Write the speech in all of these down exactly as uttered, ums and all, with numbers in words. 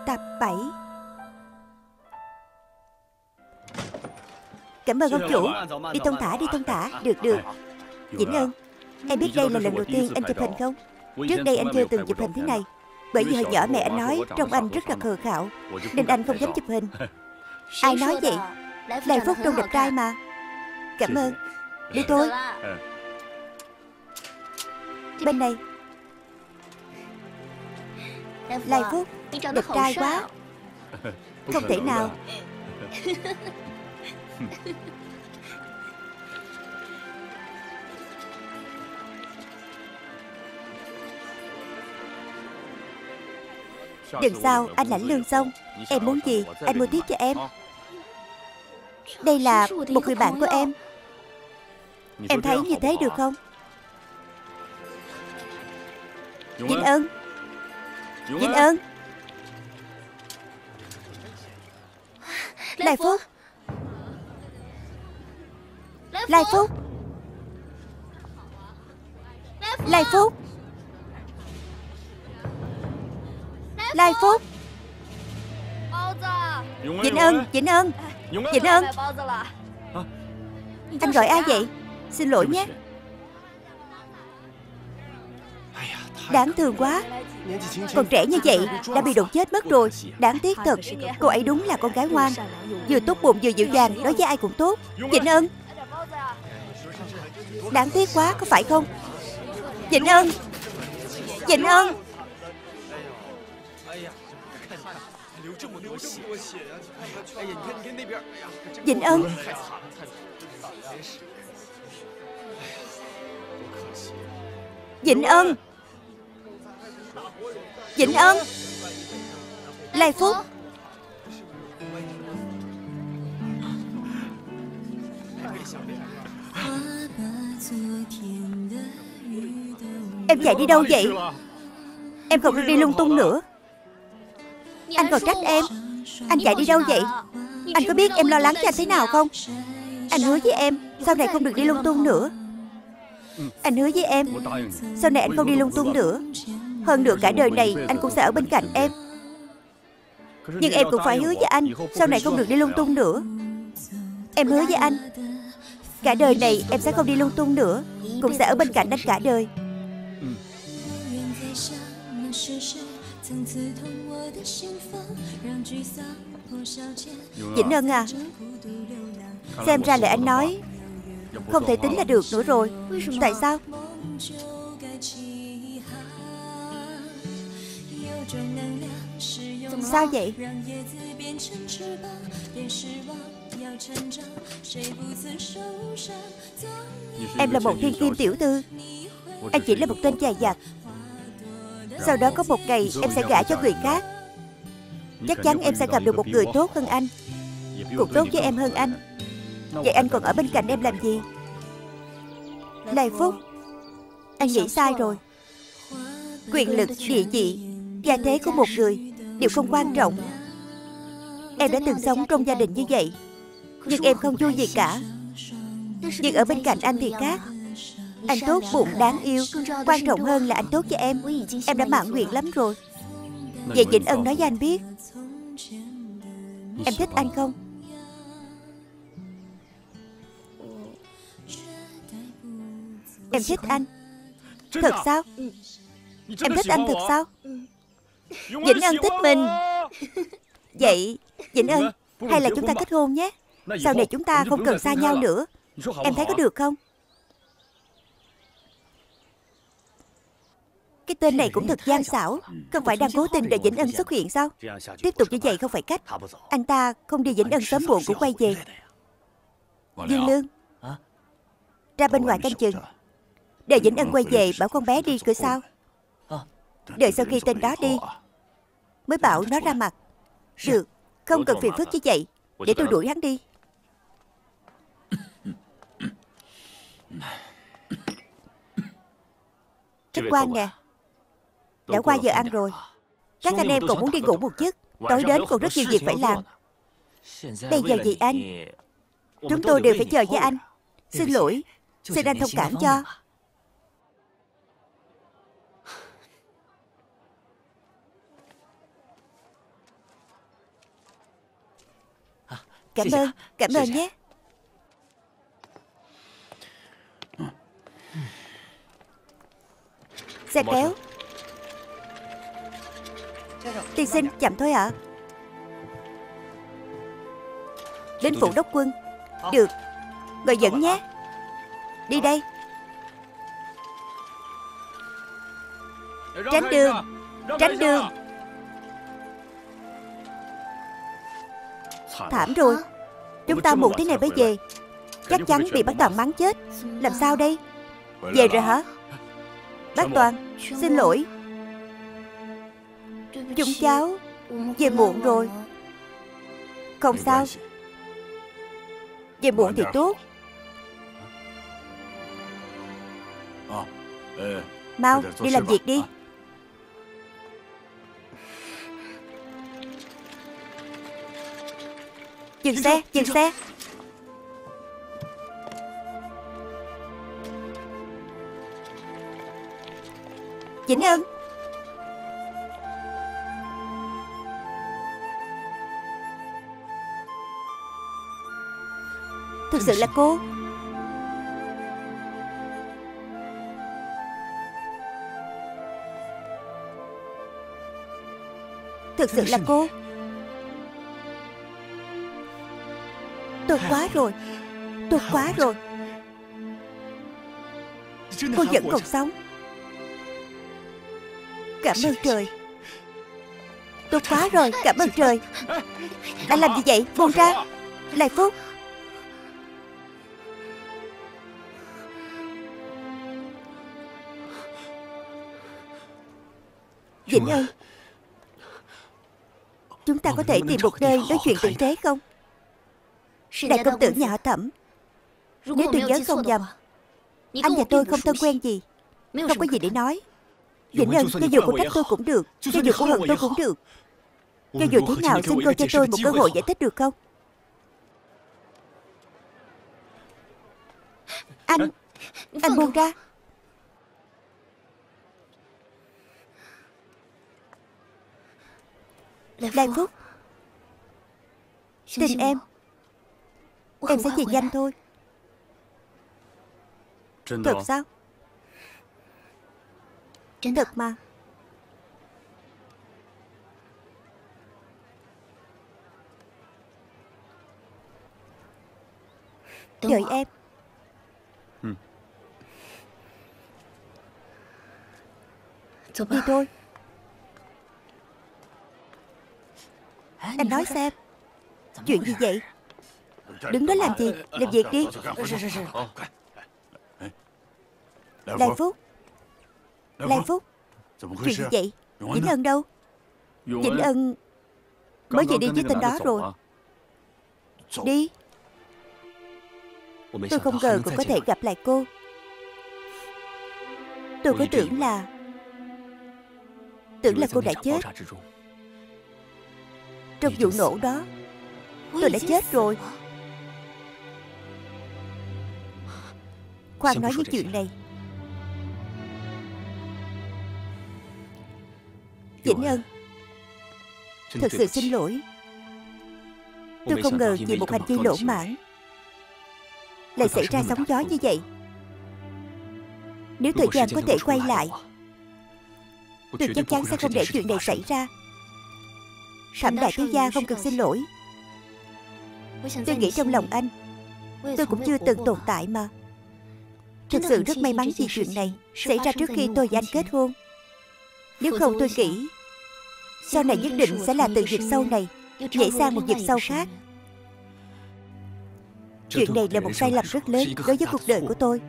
Tập bảy. Cảm ơn ông chủ. Đi thông thả, đi thông thả. Được được. Vĩnh Ân, em biết đây là lần đầu tiên anh chụp hình không? Trước đây anh chưa từng chụp hình thế này. Bởi vì hồi nhỏ mẹ anh nói trông anh rất là khờ khạo, nên anh không dám chụp hình. Ai nói vậy? Lai Phúc trông đẹp trai mà. Cảm ơn. Đi thôi. Bên này. Lai Phúc, đẹp trai quá. Không thể nào. Lần sau anh lãnh lương xong, em muốn gì anh mua tiếp cho em. Đây là một người bạn của em. Em thấy như thế được không? Vĩnh Ân, Vĩnh Ân. Lai Phúc, Lai Phúc, Lai Phúc, Lai Phúc. Vĩnh Ân, Vĩnh Ân, Vĩnh Ân. Anh gọi ai vậy? Xin lỗi nhé. Đáng thương quá. Còn trẻ như vậy đã bị đột chết mất rồi. Đáng tiếc thật. Cô ấy đúng là con gái ngoan, vừa tốt bụng vừa dịu dàng, đối với ai cũng tốt. Vĩnh Ân. Đáng tiếc quá, có phải không? Vĩnh Ân, Vĩnh Ân. Vĩnh Ân. Vĩnh Ân. Vĩnh Ân. Lai Phúc. Em chạy đi đâu vậy? Em không được đi lung tung nữa. Anh còn trách em. Anh chạy đi đâu vậy? Anh có biết em lo lắng cho anh thế nào không? Anh hứa với em sau này không được đi lung tung nữa. Anh hứa với em sau này anh không đi lung tung nữa. Hơn nữa cả đời này anh cũng sẽ ở bên cạnh em. Nhưng em cũng phải hứa với anh sau này không được đi lung tung nữa. Em hứa với anh cả đời này em sẽ không đi lung tung nữa, cũng sẽ ở bên cạnh anh cả đời. Vĩnh Ân à, xem ra lời anh nói không thể tính là được nữa rồi. Tại sao? Sao vậy? Em là một thiên kim tiểu thư, anh chỉ là một tên chài giặc. Sau đó có một ngày em sẽ gả cho người khác. Chắc chắn em sẽ gặp được một người tốt hơn anh, cũng tốt với em hơn anh. Vậy anh còn ở bên cạnh em làm gì? Lai Phúc, anh nghĩ sai rồi. Quyền lực, địa vị, gia thế của một người đều không quan trọng. Em đã từng sống trong gia đình như vậy, nhưng em không vui gì cả. Nhưng ở bên cạnh anh thì khác. Anh tốt bụng, đáng yêu. Quan trọng hơn là anh tốt cho em. Em đã mãn nguyện lắm rồi. Vậy Vĩnh Ân nói với anh biết, em thích anh không? Em thích anh. Thật sao? Em thích anh thật sao? Vĩnh Ân thích mình. Vậy Vĩnh Ân, hay là chúng ta kết hôn nhé. Sau này chúng ta không cần xa nhau nữa. Em thấy có được không? Cái tên này cũng thật gian xảo. Không phải đang cố tình để Vĩnh Ân xuất hiện sao? Tiếp tục như vậy không phải cách. Anh ta không đi Vĩnh Ân sớm muộn cũng quay về. Dương Lương, ra bên ngoài canh chừng. Đợi Vĩnh Ân quay về bảo con bé đi cửa sau. Đợi sau khi tên đó đi mới bảo nó ra mặt. Được, không cần phiền phức như vậy. Để tôi đuổi hắn đi. Khách quan nè, đã qua giờ ăn rồi. Các anh em còn muốn đi ngủ một giấc. Tối đến còn rất nhiều việc phải làm. Bây giờ gì anh? Chúng tôi đều phải chờ với anh. Xin lỗi, xin anh thông cảm cho. Cảm ơn, cảm ơn nhé. Xe kéo. Tiên sinh, chậm thôi ạ. Đến phủ đốc quân. Được, ngồi dẫn nhé. Đi đây. Tránh đường, tránh đường. Thảm rồi. Chúng ta muộn thế này mới về, chắc chắn bị bác Toàn mắng chết. Làm sao đây? Về rồi hả? Bác Toàn, xin lỗi. Chúng cháu về muộn rồi. Không sao, về muộn thì tốt. Mau đi làm việc đi. Dừng xe, dừng xe. Vĩnh Ân. Thực sự là cô. Thực sự là cô. Tốt quá rồi, tốt quá rồi. Cô vẫn còn sống. Cảm ơn trời. Tốt quá rồi, cảm ơn trời. Anh làm gì vậy? Buông ra. Lại Phúc. Vĩnh Ân, chúng ta có thể tìm một nơi nói chuyện tử tế không? Đại công tử nhà họ Thẩm. Nếu tôi nhớ không nhầm, anh và tôi không thân quen gì, không có gì để nói. Vĩnh Ân, cho dù cô trách tôi cũng được, cho dù cô hận tôi cũng được. Cho dù thế nào, xin cô cho tôi một cơ hội giải thích được không? Anh, anh buông ra. Đại Phúc, tin em, em sẽ về nhanh thôi. Thật sao? Thật mà. Đợi em. Đi thôi. Anh nói xem, chuyện gì vậy? Đứng đó làm gì? Làm việc đi. Lai Phúc, Lai Phúc, chuyện gì vậy? Vĩnh Ân đâu? Vĩnh Ân mới về đi với tên đó rồi. Đi. Tôi không ngờ cũng có thể gặp lại cô. Tôi cứ tưởng là Tưởng là cô đã chết. Trong vụ nổ đó, tôi đã chết rồi. Khoan nói những chuyện này. Vĩnh Ân, thật sự xin lỗi. Tôi không ngờ vì một hành vi lỗ mãn lại xảy ra sóng gió như vậy. Nếu thời gian có thể quay lại, tôi chắc chắn sẽ không để chuyện này xảy ra. Thẩm đại thiếu gia không cần xin lỗi. Tôi nghĩ trong lòng anh, tôi cũng chưa từng tồn tại mà. Thực sự rất may mắn vì chuyện này xảy ra trước khi tôi và anh kết hôn. Nếu không tôi nghĩ sau này nhất định sẽ là từ vực sâu này nhảy sang một vực sâu khác. Chuyện này là một sai lầm rất lớn đối với cuộc đời của tôi.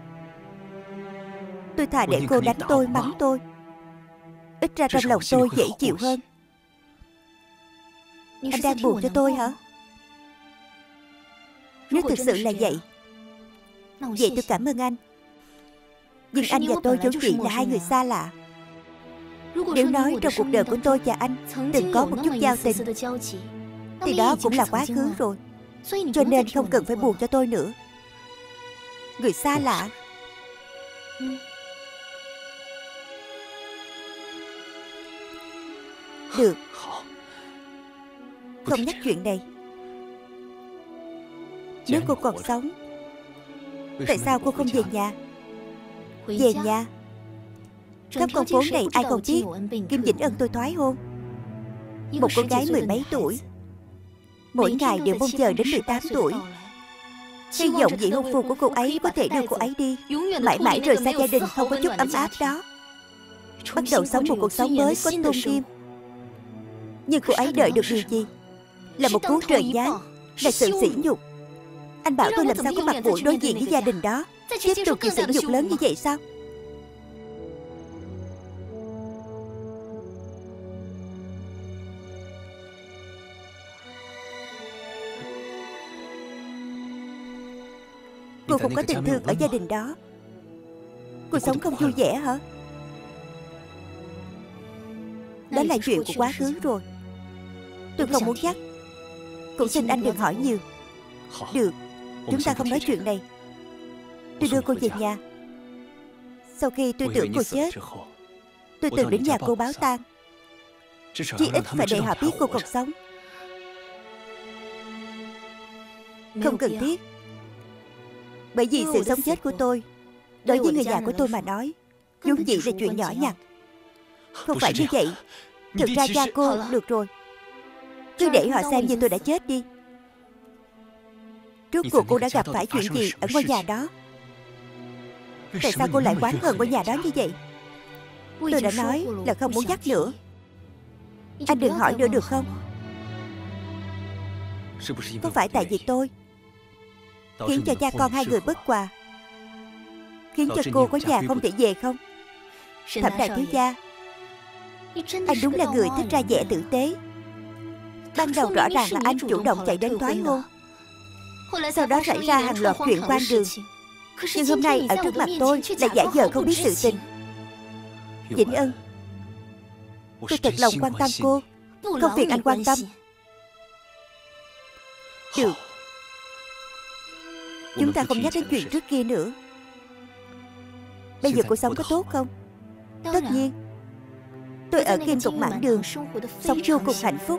Tôi thà để cô đánh tôi, mắng tôi, ít ra trong lòng tôi dễ chịu hơn. Anh đang buồn cho tôi hả? Nếu thực sự là vậy, vậy tôi cảm ơn anh. Nhưng anh và tôi vốn dĩ là hai người xa lạ. Nếu nói trong cuộc đời của tôi và anh từng có một chút giao tình, thì đó cũng là quá khứ rồi. Cho nên không cần phải buồn cho tôi nữa. Người xa lạ. Được, không nhắc chuyện này. Nếu cô còn sống, tại sao cô không về nhà? Về nhà. Khắp con phố này ai không biết Kim Vĩnh Ân tôi thoái hôn. Một cô gái mười mấy tuổi, mỗi ngày đều mong chờ đến mười tám tuổi, hy vọng vị hôn phu của cô ấy có thể đưa cô ấy đi, mãi mãi rời xa gia đình không có chút ấm áp đó, bắt đầu sống một cuộc sống mới có tôn nghiêm. Nhưng cô ấy đợi được điều gì? Là một cú trời giáng, là sự sỉ nhục. Anh bảo tôi làm sao có mặt mũi đối diện với gia đình đó, tiếp tục chịu sỉ nhục lớn như vậy sao? Cô không có tình thương ở gia đình đó, cô sống không vui vẻ hả? Đó là chuyện của quá khứ rồi, tôi không muốn nhắc. Cũng xin anh đừng hỏi nhiều. Được, chúng ta không nói chuyện này. Tôi đưa cô về nhà. Sau khi tôi tưởng cô chết, tôi từng đến nhà cô báo tang, chí ít phải để họ biết cô còn sống. Không cần thiết, bởi vì sự sống chết của tôi đối với người nhà của tôi mà nói vốn dĩ là chuyện nhỏ nhặt. Không phải như vậy. Thực ra cha cô, được rồi, cứ để họ xem như tôi đã chết đi. Rốt cuộc cô đã gặp phải chuyện gì ở ngôi nhà đó? Tại sao cô lại oán hờn ngôi nhà đó như vậy? Tôi đã nói là không muốn nhắc nữa. Anh đừng hỏi nữa được không? Có phải tại vì tôi khiến cho cha con hai người bất hòa, khiến cho cô có nhà không thể về không? Thẩm đại thiếu gia, anh đúng là người thích ra vẻ tử tế. Ban đầu rõ ràng là anh chủ động chạy đến thoái hôn, sau đó xảy ra hàng loạt chuyện quan đường. Nhưng hôm nay ở trước mặt tôi lại giả vờ không biết sự tình. Vĩnh Ân, tôi thật lòng quan tâm cô, không phiền anh quan tâm. Được, chúng ta không nhắc đến chuyện trước kia nữa. Bây giờ cô sống có tốt không? Tất nhiên, tôi ở Kim Tục Mãn Đường sống vô cùng hạnh phúc.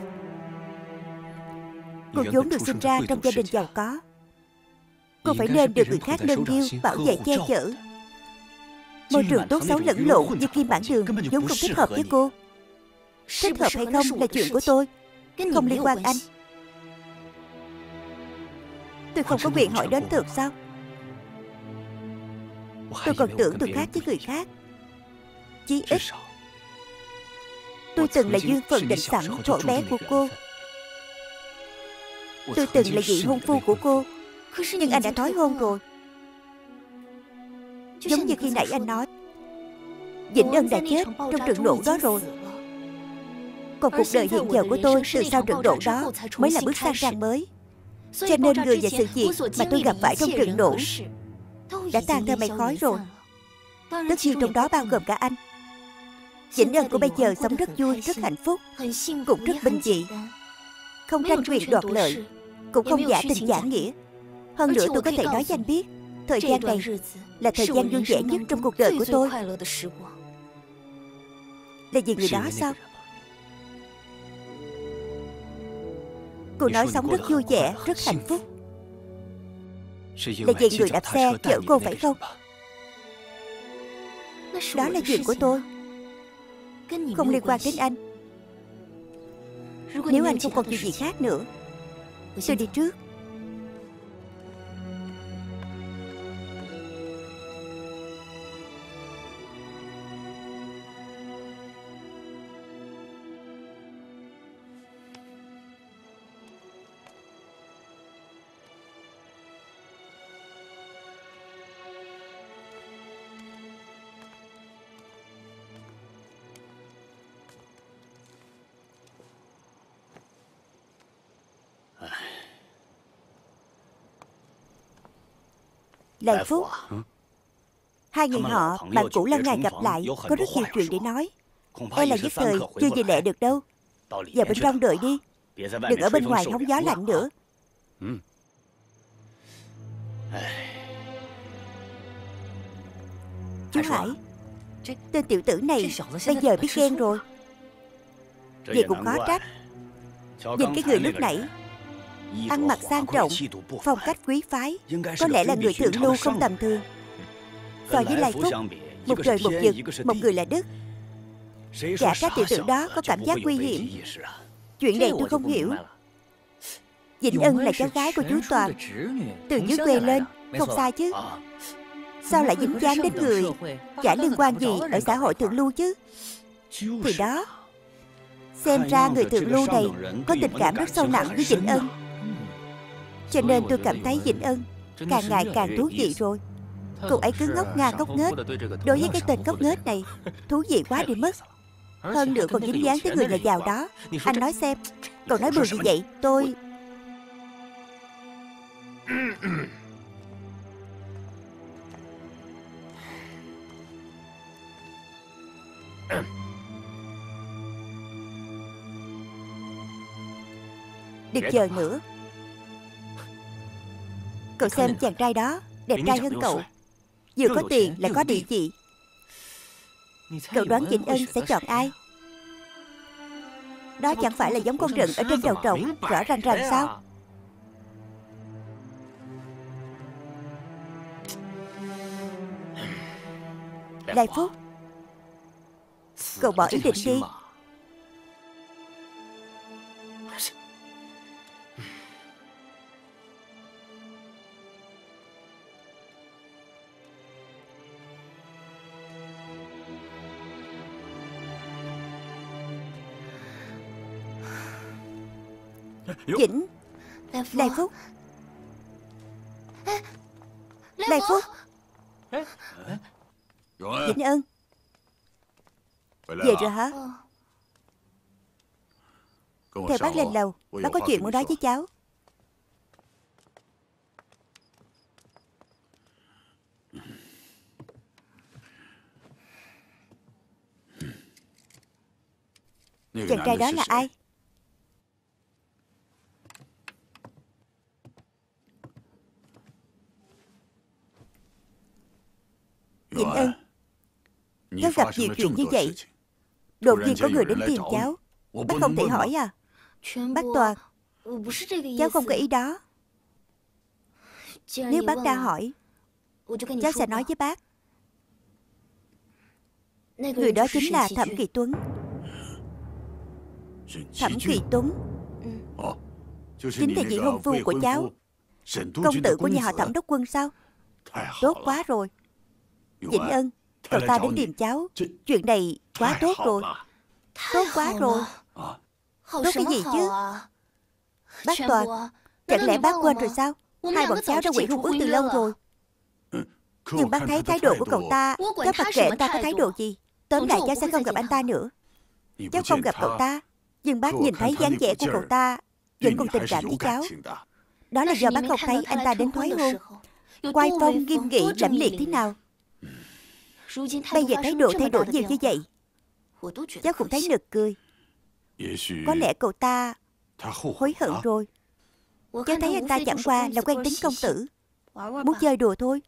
Cô vốn được sinh ra trong gia đình giàu có, cô phải nên được người khác nâng niu, bảo vệ, che chở. Môi trường tốt xấu lẫn lộn như Kim Mãn Đường vốn không thích hợp với cô. Thích hợp hay không là chuyện của tôi, không liên quan anh. Tôi không có quyền hỏi đến thật sao? Tôi còn tưởng tôi khác với người khác. Chí ít tôi từng là duyên phận định sẵn thuở bé của cô. Tôi từng là vị hôn phu của cô. Nhưng anh đã thoái hôn rồi. Giống như khi nãy anh nói, Vĩnh Ân đã chết trong trận nổ đó rồi. Còn cuộc đời hiện giờ của tôi từ sau trận nổ đó mới là bước sang trang mới. Cho nên người và sự việc mà tôi gặp phải trong trận nổ đã tan theo mây khói rồi. Tất nhiên trong đó bao gồm cả anh. Vĩnh Ân của bây giờ sống rất vui, rất hạnh phúc, cũng rất bình dị, không tranh quyền đoạt lợi, cũng không giả tình giả nghĩa. Hơn nữa tôi có thể nói với anh biết, thời gian này là thời gian vui vẻ nhất trong cuộc đời của tôi. Là vì người đó sao? Cô nói sống rất vui vẻ, rất hạnh phúc, là vì người đạp xe chở cô phải không? Đó là chuyện của tôi, không liên quan đến anh. Nếu anh không còn chuyện gì khác nữa, tôi đi trước. Đại Phúc, hai người họ bạn cũ lâu ngày gặp lại, có rất nhiều chuyện để nói. E là nhất thời chưa về lẹ được đâu. Vào bên trong đợi đi, đừng ở bên ngoài hóng gió lạnh nữa. Chú Hải, tên tiểu tử này bây giờ biết ghen rồi. Vậy cũng khó trách. Nhìn cái người lúc nãy ăn mặc sang trọng, phong cách quý phái, có lẽ là người thượng lưu không tầm thường. So với Lai Phúc, một trời một vực, một người là Đức. Chả trách tiểu tử đó có cảm giác nguy hiểm. Chuyện này tôi không hiểu. Vĩnh Ân là cháu gái của chú Toàn, từ dưới quê lên, không sai chứ. Sao lại dính dáng đến người chả liên quan gì ở xã hội thượng lưu chứ? Thì đó, xem ra người thượng lưu này có tình cảm rất sâu nặng với Vĩnh Ân. Cho nên tôi cảm thấy Vĩnh Ân càng ngày càng thú vị rồi. Cậu ấy cứ ngốc nga ngốc nghếch. Đối với cái tên ngốc nghếch này, thú vị quá đi mất. Hơn nữa còn dính dáng tới người nhà giàu đó. Anh nói xem, cậu nói bừa gì vậy? Tôi... Đừng chờ nữa. Cậu xem chàng trai đó đẹp trai hơn cậu, vừa có tiền lại có địa vị. Cậu đoán Vĩnh Ân sẽ chọn ai? Đó chẳng phải là giống con rừng ở trên đầu trồng rõ ràng ràng sao? Lai Phúc, cậu bỏ ý định đi. Vĩnh Lai Phúc, Lai Phúc, Vĩnh Ân, về rồi hả? Theo bác lên lầu, bác có chuyện muốn nói với cháu. Chàng trai đó là ai? Vĩnh Ân, cháu gặp nhiều chuyện như vậy, đột nhiên có người đến tìm cháu, bác không thể hỏi à? Bác Toàn, cháu không có ý đó. Nếu bác đã hỏi, cháu sẽ nói với bác. Người đó chính là Thẩm Kỳ Tuấn. Thẩm Kỳ Tuấn chính là vị hôn phu của cháu, công tử của nhà họ Thẩm đốc quân sao? Tốt quá rồi. Vĩnh Ân, cậu ta đến tìm cháu, chuyện này quá tốt rồi. Tốt quá rồi. Tốt cái gì chứ? Bác Toàn, chẳng lẽ bác quên rồi sao? Hai bọn cháu đã hủy hôn ước từ lâu rồi. Nhưng bác thấy thái độ của cậu ta, cháu mặc kệ anh ta có thái độ gì. Tóm lại cháu sẽ không gặp anh ta nữa. Cháu không gặp cậu ta, nhưng bác nhìn thấy dáng vẻ của cậu ta vẫn còn tình cảm với cháu. Đó là do bác không thấy anh ta đến thoái hôn, oai phong nghiêm nghị lẫm liệt thế nào. Bây giờ thái độ thay đổi nhiều như vậy, cháu cũng thấy nực cười. Có lẽ cậu ta hối hận rồi. Cháu thấy anh ta chẳng qua là quen tính công tử, muốn chơi đùa thôi.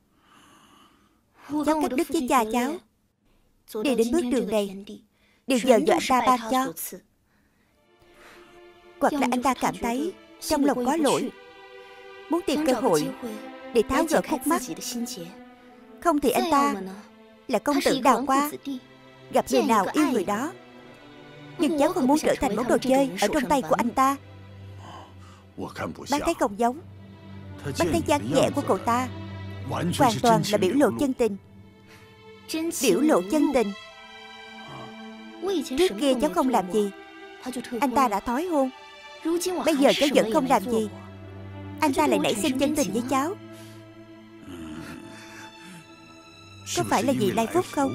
Cháu cắt đứt với cha cháu, đi đến bước đường này đều nhờ do anh ta ban cho. Hoặc là anh ta cảm thấy trong lòng có lỗi, muốn tìm cơ hội để tháo gỡ khúc mắc. Không thì anh ta là công tử đào hoa, gặp người nào yêu người đó. Nhưng cháu không muốn trở thành món đồ chơi ở trong tay của anh ta. Bác thấy không giống. Bác thấy dáng vẻ của cậu ta hoàn toàn là biểu lộ chân tình. Biểu lộ chân tình. Trước kia cháu không làm gì, anh ta đã thói hôn. Bây giờ cháu vẫn không làm gì, anh ta lại nảy sinh chân tình với cháu. Có phải là vì Lai Phúc không?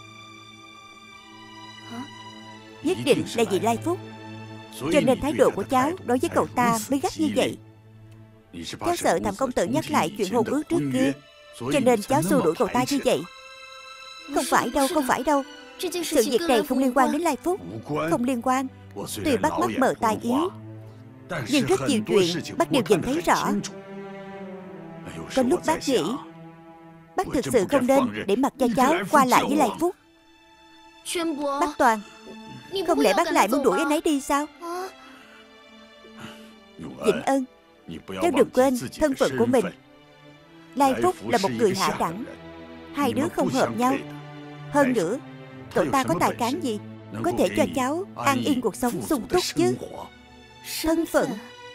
Nhất định là vì Lai Phúc. Cho nên thái độ của cháu đối với cậu ta mới gắt như vậy. Cháu sợ Thẩm công tử nhắc lại chuyện hôn ước trước kia, cho nên cháu xua đuổi cậu ta như vậy. Không phải đâu, không phải đâu. Sự việc này không liên quan đến Lai Phúc. Không liên quan. Tuy bác mắt mờ tai yếu, nhưng rất nhiều chuyện bác đều nhìn thấy rõ. Có lúc bác nghĩ bác thực sự không nên để mặc cho cháu qua lại với Lai Phúc. Bác Toàn, không lẽ bác lại muốn đuổi anh ấy đi sao? Vĩnh Ân, cháu đừng quên thân phận của mình. Lai Phúc là một người hạ đẳng, hai đứa không hợp nhau. Hơn nữa, cậu ta có tài cán gì có thể cho cháu an yên cuộc sống sung túc chứ? Thân phận.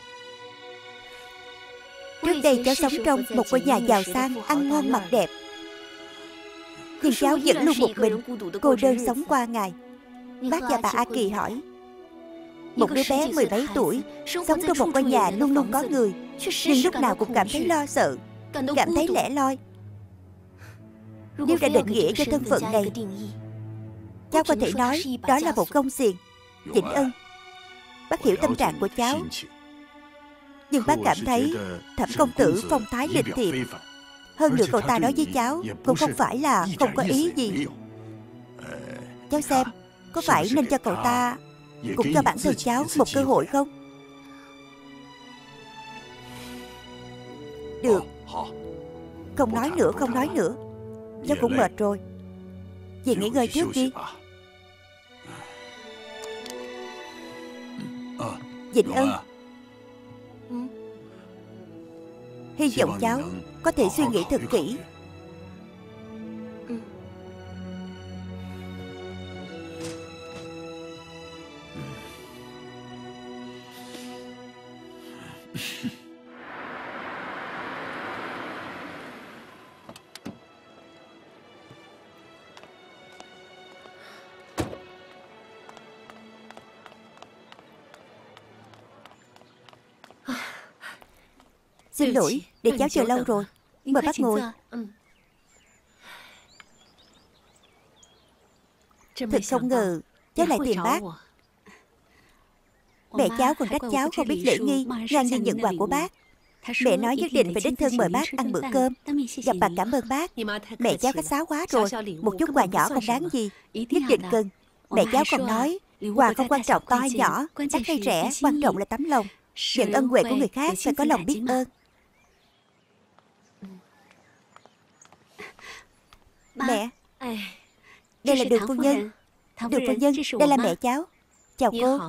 Trước đây cháu sống trong một ngôi nhà giàu sang, ăn ngon mặc đẹp, nhưng cháu vẫn luôn một mình, cô đơn sống qua ngày. Bác và bà A Kỳ hỏi, một đứa bé mười mấy tuổi sống trong một ngôi nhà luôn luôn có người, nhưng lúc nào cũng cảm thấy lo sợ, cảm thấy lẻ loi. Nếu đã định nghĩa cho thân phận này, cháu có thể nói đó là một công xiềng. Vĩnh Ân, bác hiểu tâm trạng của cháu, nhưng bác cảm thấy Thẩm công tử phong thái lịch thiệp. Hơn nữa cậu ta nói với cháu cũng không phải là không có ý gì. Cháu xem, có phải nên cho cậu ta cũng cho bản thân cháu một cơ hội không? Được, không nói nữa, không nói nữa. Cháu cũng mệt rồi, về nghỉ ngơi trước đi. Vĩnh Ân, hy vọng cháu có thể suy nghĩ thật kỹ. Xin lỗi, để cháu chờ lâu rồi. Mời bác ngồi. Thật không ngờ cháu lại tìm bác. Mẹ cháu còn trách cháu không biết lễ nghi, ngang nhiên nhận quà của bác. Mẹ nói nhất định phải đích thân mời bác ăn bữa cơm, gặp mặt cảm ơn bác. Mẹ cháu khách sáo quá rồi, một chút quà nhỏ không đáng gì, nhất định cần. Mẹ cháu còn nói quà không quan trọng to hay nhỏ, đắt hay rẻ, quan trọng là tấm lòng. Nhận ân huệ của người khác phải có lòng biết ơn. Mẹ, đây là Đường phu nhân. Đường phu nhân, đây là mẹ cháu. Chào cô.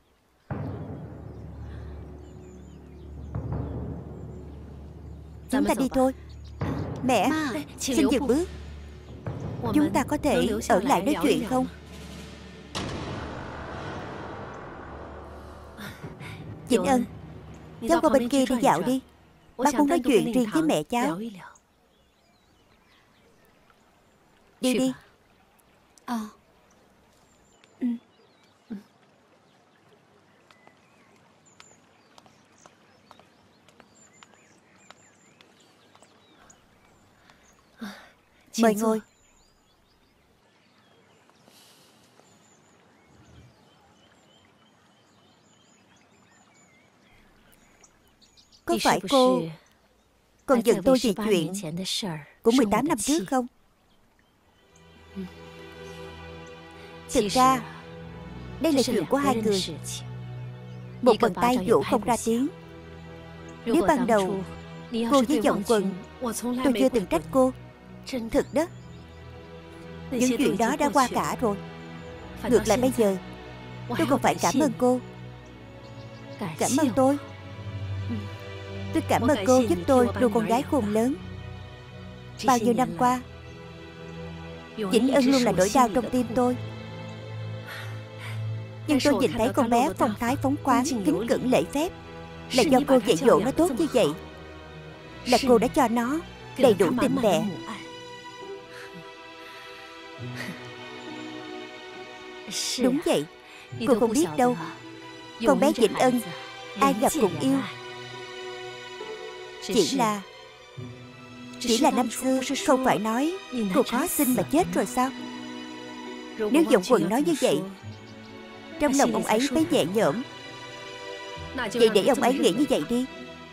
Chúng ta đi thôi. Mẹ, xin dừng bước. Chúng ta có thể ở lại nói chuyện không? Vĩnh Ân, cháu qua bên kia đi dạo đi. Bác muốn nói chuyện riêng với mẹ cháu. Đi đi. Ờ. Ừ. Mời ngồi. Có phải cô còn giận tôi vì chuyện của mười tám năm trước không? Thực ra đây là chuyện của hai người. Một bàn tay vỗ không ra tiếng. Nếu ban đầu cô với giọng quần, tôi chưa từng trách cô. Thật đó. Những chuyện đó đã qua cả rồi. Ngược lại bây giờ tôi còn phải cảm ơn cô. Cảm ơn tôi. Tôi cảm ơn cô giúp tôi nuôi con gái khôn lớn. Bao nhiêu năm qua, Vĩnh Ân luôn là nỗi đau trong tim tôi. Nhưng tôi nhìn thấy con bé phong thái phóng khoáng, kính cẩn lễ phép, là do cô dạy dỗ nó tốt như vậy. Là cô đã cho nó đầy đủ tình mẹ. Đúng vậy, cô không biết đâu. Con bé Vĩnh Ân ai gặp cũng yêu. Chỉ là Chỉ là năm xưa không phải nói cô khó sinh mà chết rồi sao? Nếu giọng quần nói như vậy, trong lòng ông ấy mới nhẹ nhõm. Vậy để ông ấy nghĩ như vậy đi.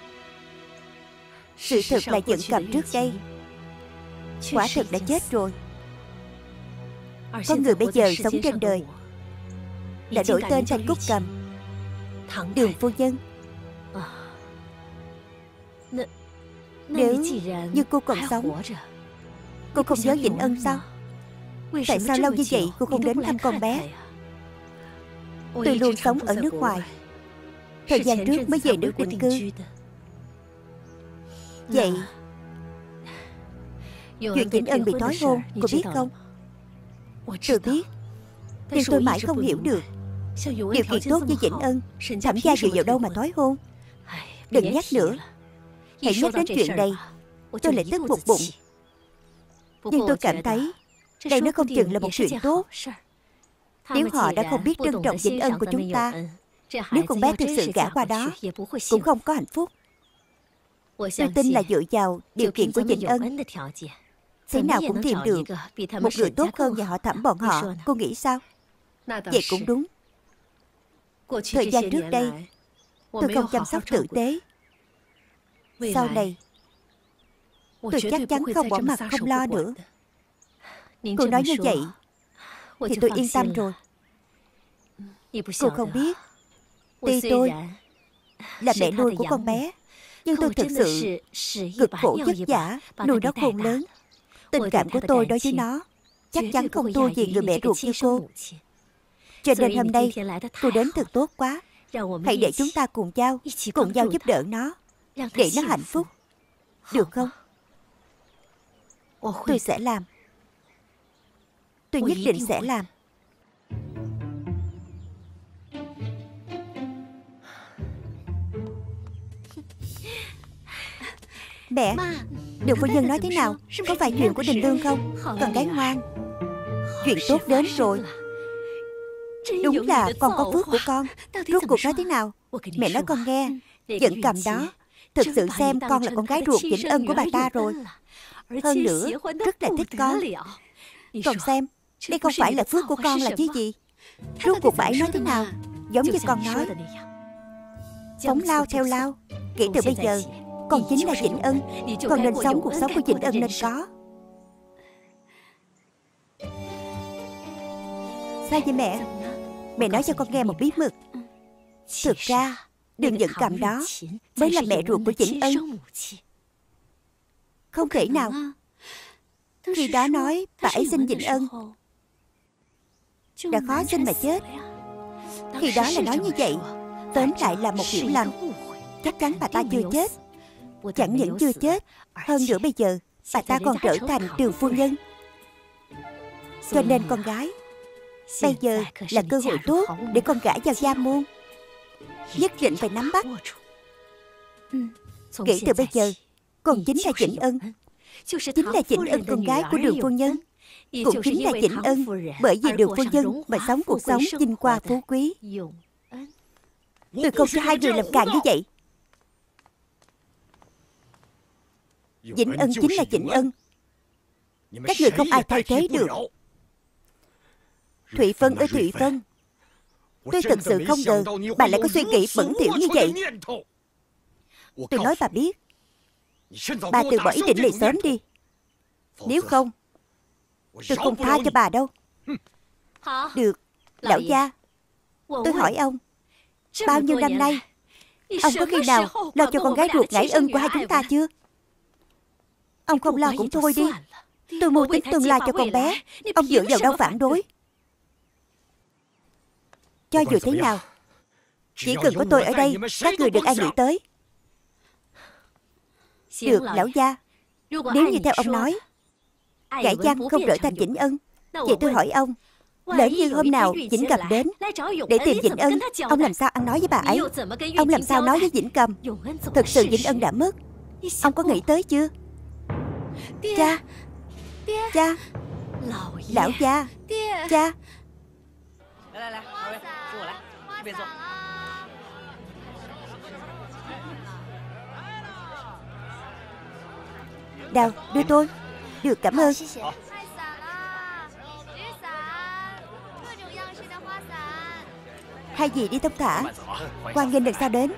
Sự thật là giận cầm trước đây quả thật đã chết rồi. Con người bây giờ sống trên đời đã đổi tên thành Cúc Cầm, Đường phu nhân. Nếu như cô còn sống, cô không nhớ Vĩnh Ân sao? Tại sao lâu như vậy cô không đến thăm con bé? Tôi luôn sống ở nước ngoài, thời gian trước mới về nước định cư. Vậy chuyện Vĩnh Ân bị trói hôn, cô biết không? Tôi biết, nhưng tôi mãi không hiểu được điều kiện tốt như Vĩnh Ân, Thẩm gia dựa vào đâu mà trói hôn. Đừng nhắc nữa. Hãy nhắc đến chuyện này tôi lại tức một bụng. Nhưng tôi cảm thấy đây nó không chừng là một chuyện tốt. Nếu họ đã không biết trân trọng Vĩnh Ân của chúng ta, nếu con bé thực sự gả qua đó cũng không có hạnh phúc. Tôi tin là dựa vào điều kiện của Vĩnh Ân, thế nào cũng tìm được một người tốt hơn nhà họ Thẩm bọn họ. Cô nghĩ sao? Vậy cũng đúng. Thời gian trước đây tôi không chăm sóc tử tế, sau này tôi chắc chắn không bỏ mặt không lo nữa. Cô nói như vậy thì tôi yên tâm rồi. Cô không biết, tuy tôi là mẹ nuôi của con bé, nhưng tôi thực sự cực khổ vất vả nuôi nó khôn lớn. Tình cảm của tôi đối với nó chắc chắn không thua gì người mẹ ruột như cô. Cho nên hôm nay cô đến thật tốt quá. Hãy để chúng ta cùng nhau Cùng nhau giúp đỡ nó, để nó hạnh phúc, được không? Tôi sẽ làm. Tôi nhất định sẽ làm. Mẹ, Đường phu nhân nói thế nào? Có phải chuyện của Đình Lương không? Con gái ngoan, chuyện tốt đến rồi. Đúng là con có phước của con. Rốt cuộc nói thế nào? Mẹ nói con nghe. Vẫn cầm đó thực sự xem con là con gái ruột Vĩnh Ân của bà ta rồi. Hơn nữa rất là thích con. Còn xem, đây không phải là phước của con là chứ gì. Rốt cuộc bà ấy nói thế nào? Giống như con nói, phóng lao theo lao. Kể từ bây giờ con chính là Vĩnh Ân. Con nên sống cuộc sống của Vĩnh Ân nên có. Sao vậy mẹ? Mẹ nói cho con nghe một bí mật. Thực ra Đường Nhẫn Cầm đó mới là mẹ ruột của Vĩnh Ân. Không thể nào. Khi đó nói bà ấy sinh Vĩnh Ân đã khó sinh mà chết. Khi đó là nói như vậy. Tóm lại là một hiểu lầm. Chắc chắn bà ta chưa chết. Chẳng những chưa chết, hơn nữa bây giờ bà ta còn trở thành Đường phu nhân. Cho nên con gái, bây giờ là cơ hội tốt để con gả vào gia môn. Nhất định phải nắm bắt. Kể từ bây giờ con chính là Vĩnh Ân. Chính là Vĩnh Ân con gái của Đường phu nhân. Cũng chính là Vĩnh Ân bởi vì Đường phu nhân mà sống cuộc sống vinh hoa phú quý. Tôi không cho hai người làm càng như vậy. Vĩnh Ân chính là Vĩnh Ân. Các người không ai thay thế được. Thụy Phân ơi Thụy Phân, tôi thật sự không ngờ bà lại có suy nghĩ bẩn thỉu như vậy. Tôi nói bà biết, bà từ bỏ ý định này sớm đi. Nếu không, tôi không tha cho bà đâu. Được, lão gia, tôi hỏi ông, bao nhiêu năm nay ông có khi nào lo cho con gái ruột Ngải Ân của hai chúng ta chưa? Ông không lo cũng thôi đi. Tôi mưu tính tương lai cho con bé, ông dựa vào đâu phản đối? Cho dù thế nào, chỉ cần có tôi ở đây, các người đừng ai nghĩ tới. Được, lão gia, nếu như theo ông nói Gãi Giang không trở thành Vĩnh Ân, vậy tôi hỏi ông, lỡ như hôm nào Vĩnh Cầm đến để tìm Vĩnh Ân, ông làm sao ăn nói với bà ấy? Ông làm sao nói với Vĩnh Cầm thực sự Vĩnh Ân đã mất? Ông có nghĩ tới chưa? Cha, cha, lão gia, cha. Đào, đưa tôi. Được, cảm ơn. Hai dì đi thông thả. Hoan nghênh lần sau đến.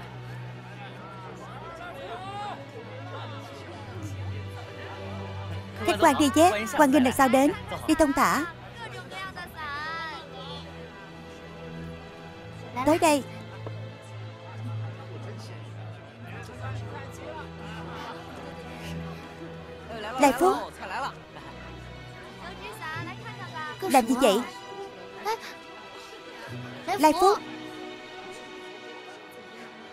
Khách quan đi nhé. Hoan nghênh lần sau đến. Đi thông thả. Tới đây. Lai Phúc, làm gì vậy?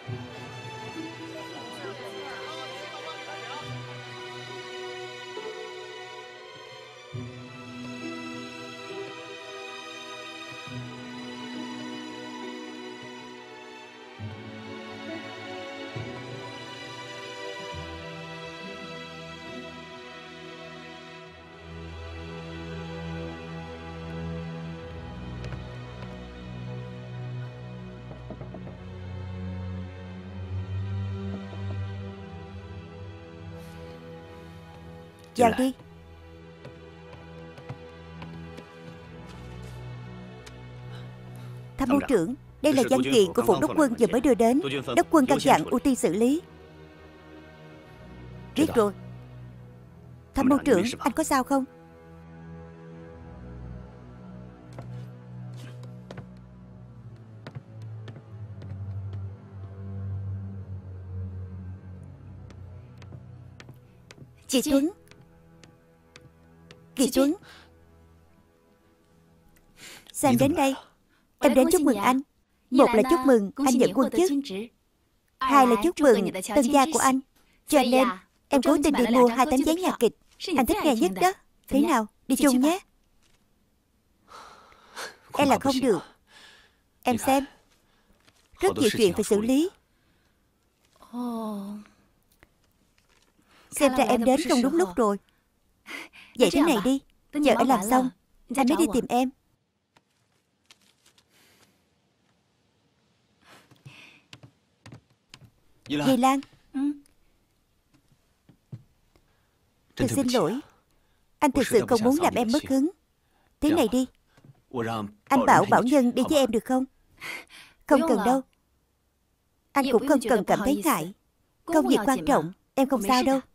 Vào đi. Tham mưu trưởng, đây là văn kiện của Phủ Đốc Quân vừa mới đưa đến. Đốc Quân căn dặn ưu tiên xử lý. Biết rồi. Tham mưu trưởng, anh có sao không? Chị Tuấn. Kỳ Tuấn. Sao em đến đây? Em đến chúc mừng anh. Một là chúc mừng anh nhận quân chức, hai là chúc mừng tân gia của anh. Cho nên em cố tình đi mua hai tấm vé nhà kịch. Anh thích nghe nhất đó. Thế nào, đi chung nhé. Em là không được. Em xem, rất nhiều chuyện phải xử lý. Xem ra em đến không đúng lúc rồi. Vậy thế này đi, chờ anh làm xong anh mới đi tìm em. Di Lan. Thật xin lỗi. Anh thực sự không muốn làm em mất hứng. Thế này đi, anh bảo Bảo Nhân đi với em được không? Không cần đâu. Anh cũng không cần cảm thấy ngại. Công việc quan trọng, em không sao đâu.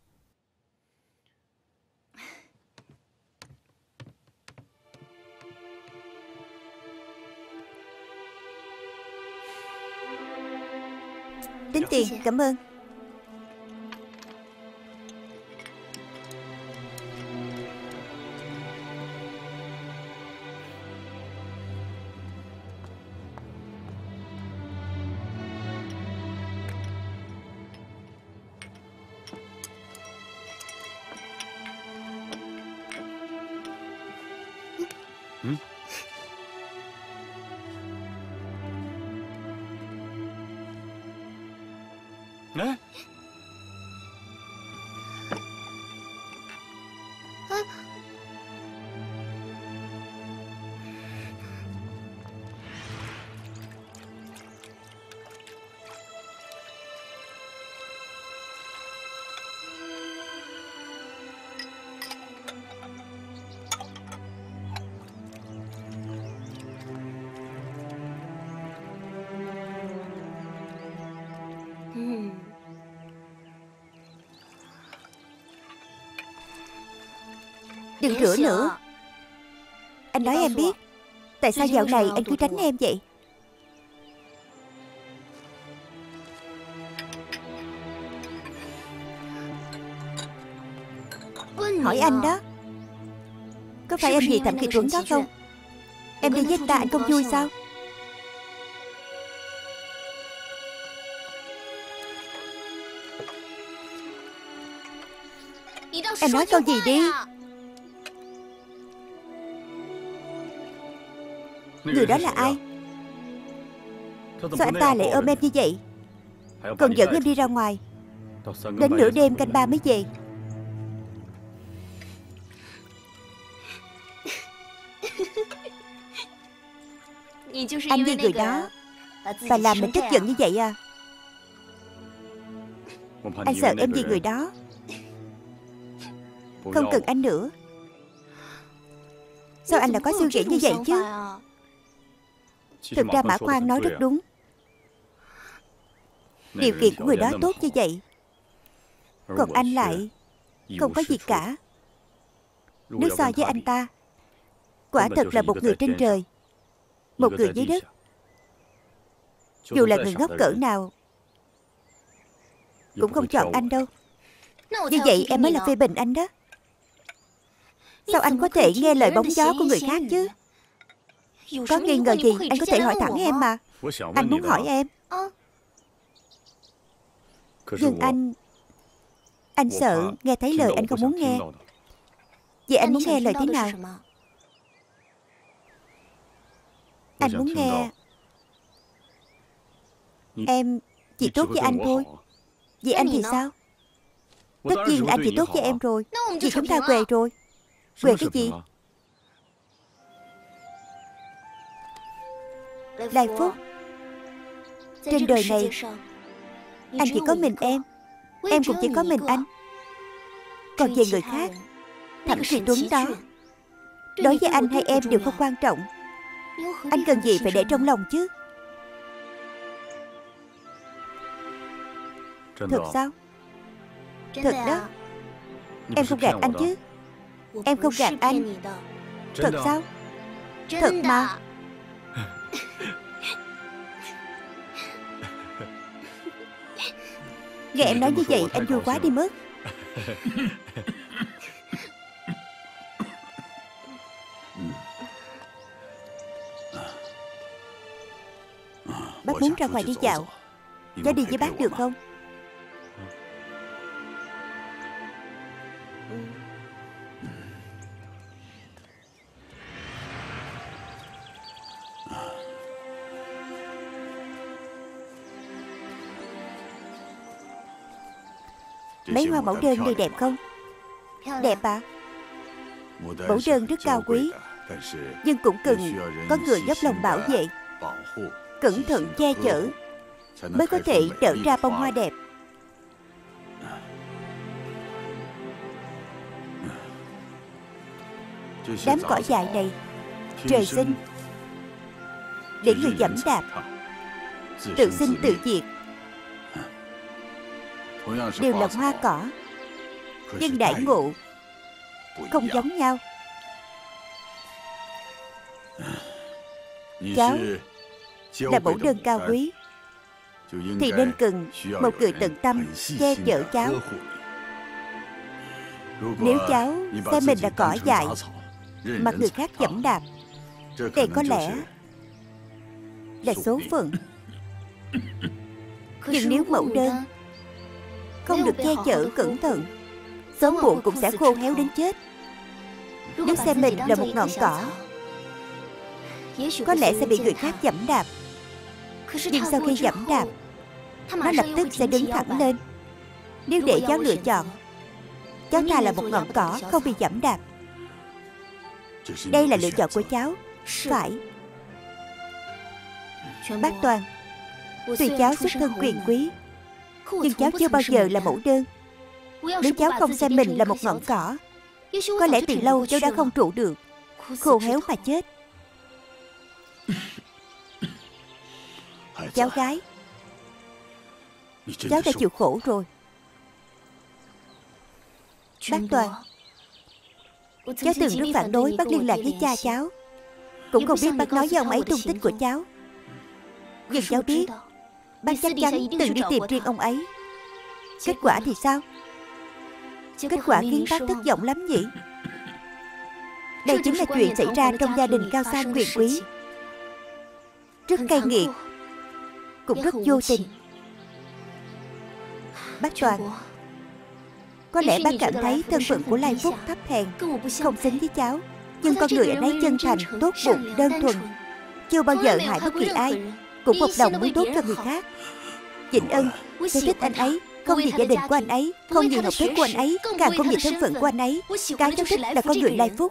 Tính tiền, cảm ơn. Ừ? Nè. Đừng rửa nữa. Anh nói em biết tại sao dạo này anh cứ tránh em vậy? Hỏi anh đó. Có phải em vì Thẩm Kỳ Tuấn đó không? Em đi với ta anh không vui sao? Em nói câu gì đi. Người đó là ai? Sao anh ta lại ôm em như vậy, còn dẫn em đi ra ngoài, đến nửa đêm canh ba mới về? Anh vì người đó và làm mình tức giận như vậy à? Anh sợ em vì người đó không cần anh nữa. Sao anh lại có suy nghĩ như vậy chứ? Thực ra Mã Khoan nói rất đúng. Điều kiện của người đó tốt như vậy, còn anh lại không có gì cả. Nếu so với anh ta, quả thật là một người trên trời, một người dưới đất. Dù là người ngốc cỡ nào cũng không chọn anh đâu. Như vậy em mới là phê bình anh đó. Sao anh có thể nghe lời bóng gió của người khác chứ? Có nghi ngờ gì anh có thể hỏi thẳng em mà. Anh muốn hỏi em, Nhưng anh Anh sợ nghe thấy lời anh không muốn nghe. Vậy anh muốn nghe lời thế nào? Anh muốn nghe em chỉ tốt với anh thôi. Vậy anh thì sao? Tất nhiên là anh chỉ tốt với em rồi. Vì chúng ta què rồi. Què cái gì? Lai Phúc, trên đời này anh chỉ có mình em, em cũng chỉ có mình anh. Còn về người khác, Thẩm Kỳ Tuấn đó, đối với anh hay em đều không quan trọng. Anh cần gì phải để trong lòng chứ? Thật sao? Thật đó. Em không gạt anh chứ? Em không gạt anh. Thật sao? Thật mà. Nghe em nói như vậy anh vui quá đi mất. Bác muốn ra ngoài đi dạo. Cháu đi với bác được không? Mấy hoa mẫu đơn đây đẹp không? Đẹp à? Mẫu đơn rất cao quý, nhưng cũng cần có người dốc lòng bảo vệ, cẩn thận che chở, mới có thể nở ra bông hoa đẹp. Đám cỏ dại này trời sinh để người dẫm đạp, tự sinh tự diệt. Đều là hoa cỏ, nhưng đãi ngộ không giống nhau. Cháu là mẫu đơn cao quý, thì nên cần một người tận tâm che chở cháu. Nếu cháu xem mình là cỏ dại mà người khác dẫm đạp, thì có lẽ là số phận. Nhưng nếu mẫu đơn không được che chở cẩn thận, sớm muộn cũng sẽ khô héo đến chết. Nếu xem mình là một ngọn cỏ, có lẽ sẽ bị người khác giẫm đạp. Nhưng sau khi giẫm đạp, nó lập tức sẽ đứng thẳng lên. Nếu để cháu lựa chọn, cháu thà là một ngọn cỏ không bị giẫm đạp. Đây là lựa chọn của cháu. Phải. Bác Toàn, tuy cháu xuất thân quyền quý, nhưng cháu chưa bao giờ là mẫu đơn. Nếu cháu không xem mình là một ngọn cỏ, có lẽ từ lâu cháu đã không trụ được, khô héo mà chết. Cháu gái, cháu đã chịu khổ rồi. Bác Toàn, cháu từng rất phản đối bác liên lạc với cha cháu, cũng không biết bác nói với ông ấy tung tích của cháu. Nhưng cháu biết bác chắc chắn từng đi tìm riêng ông ấy. Kết quả thì sao? Kết quả khiến bác thất vọng lắm nhỉ? Đây chính là chuyện xảy ra trong gia đình cao sang quyền quý, rất cay nghiệt, cũng rất vô tình. Bác Toàn, có lẽ bác cảm thấy thân phận của Lai Phúc thấp hèn, không xứng với cháu. Nhưng con người anh ấy chân thành, tốt bụng, đơn thuần, chưa bao giờ hại bất kỳ ai, cũng một lòng muốn tốt cho người khác. Vĩnh Ân, tôi thích anh ấy, không vì gia đình của anh ấy, không vì học thức của anh ấy, càng không vì thân phận của anh ấy. Cái cháu thích là con người Lai Phúc.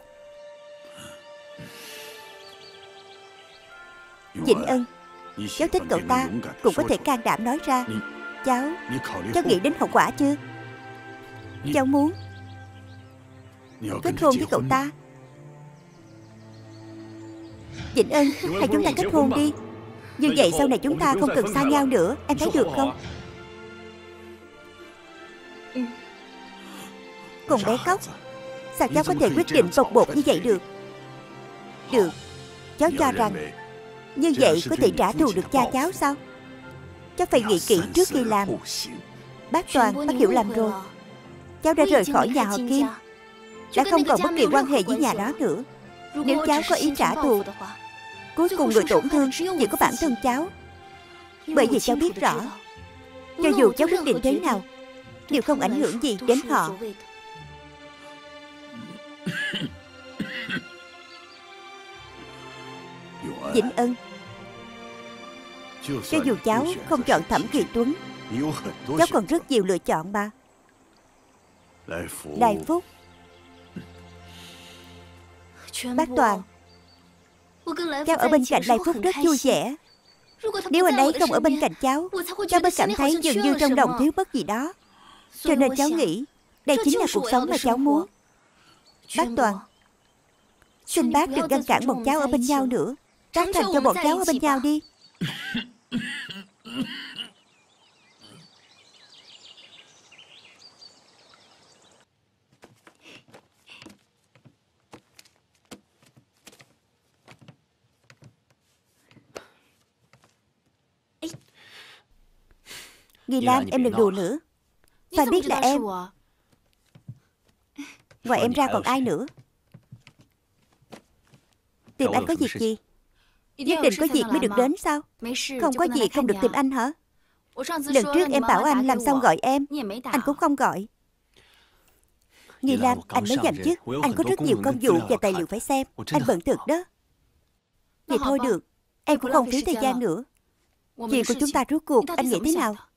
Vĩnh Ân, cháu thích cậu ta, cũng có thể can đảm nói ra. Cháu, cháu nghĩ đến hậu quả chưa? Cháu muốn kết hôn với cậu ta. Vĩnh Ân, hay chúng ta kết hôn đi. Như vậy sau này chúng ta không cần xa nhau nữa. Em thấy được không? Còn bé Cóc, sao cháu có thể quyết định bộc bột như vậy được? Được, cháu cho rằng như vậy có thể trả thù được cha cháu sao? Cháu phải nghĩ kỹ trước khi làm. Bác Toàn, bác hiểu lầm rồi. Cháu đã rời khỏi nhà họ Kim, đã không còn bất kỳ quan hệ với nhà đó nữa. Nếu cháu có ý trả thù, cuối cùng người tổn thương chỉ có bản thân cháu. Bởi vì cháu biết rõ Cho dù cháu quyết định thế nào đều không ảnh hưởng gì đến họ. Vĩnh Ân, cho dù cháu không chọn Thẩm Kỳ Tuấn, cháu còn rất nhiều lựa chọn mà. Đại Phúc, Bác Toàn, cháu ở bên cạnh Đại Phúc rất vui vẻ. Nếu anh ấy không ở bên cạnh cháu, cháu mới cảm thấy dường như trong lòng thiếu mất gì đó. Cho nên cháu nghĩ đây chính là cuộc sống mà cháu muốn. Bác Toàn, xin bác đừng ngăn cản bọn cháu ở bên nhau nữa. Tán thành cho bọn cháu ở bên nhau đi. Nghi Lan, em đừng đùa nữa. Phải biết là em. Ngoài em ra còn ai nữa? Tìm anh có việc gì? Nhất định có việc mới được đến sao? Không có việc không được tìm anh hả? Lần trước em bảo anh làm xong gọi em, anh cũng không gọi. Nghi Lan, anh mới nhậm chức, anh có rất nhiều công vụ và tài liệu phải xem. Anh bận thực đó. Vậy thôi được, em cũng không phí thời gian nữa. Chuyện của chúng ta rốt cuộc anh nghĩ thế nào?